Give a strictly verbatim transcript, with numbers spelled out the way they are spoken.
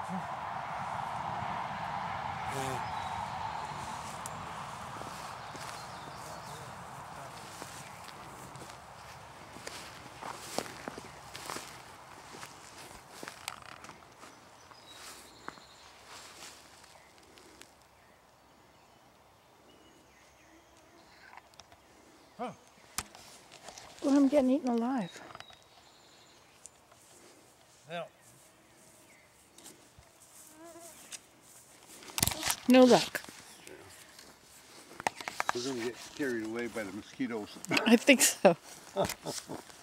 Huh. Well, I'm getting eaten alive. Yeah. No luck. We're going to get carried away by the mosquitoes. I think so.